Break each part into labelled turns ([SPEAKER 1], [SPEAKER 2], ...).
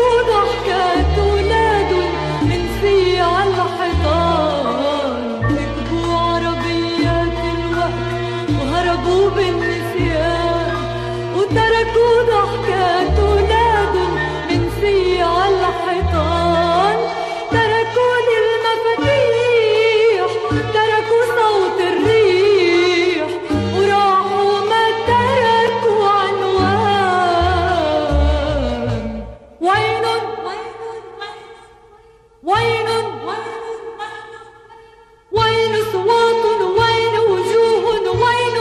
[SPEAKER 1] تركوا ضحكات ولاد منسية عالحيطان، ركبوا عربيات الوقت وهربوا بالنسيان، وتركوا ضحكات ولاد منسية عالحيطان، تركوا لي المفاتيح، تركوا صوت الريح، وراحوا ما تركوا عنوان. وين وين وين صوت وين وجوه وين،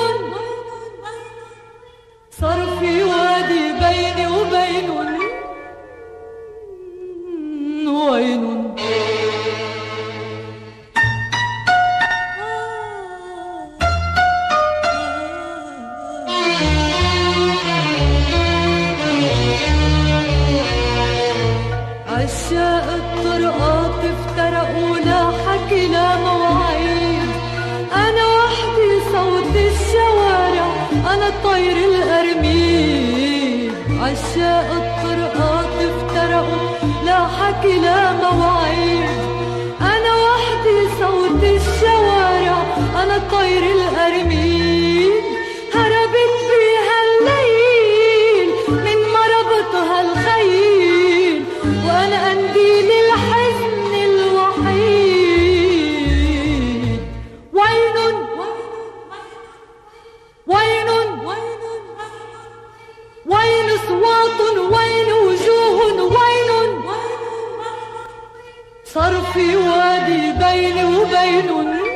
[SPEAKER 1] صار في وادي بيني وبينهم وين. عشاق الطرقات افترقوا لا حكي لا مواعيد، أنا وحدي صوت الشوارع، أنا طير الأرميد. عشاق الطرقات افترقوا لا حكي لا مواعيد، أنا وحدي صوت الشوارع، أنا طير الأرميد. هربت بيها الليل من مربطها الخيل، وأنا قنديل الحزن الوحيد. وين وين وين صوات وين وجوه وين، صار في وادي بيني وبينهم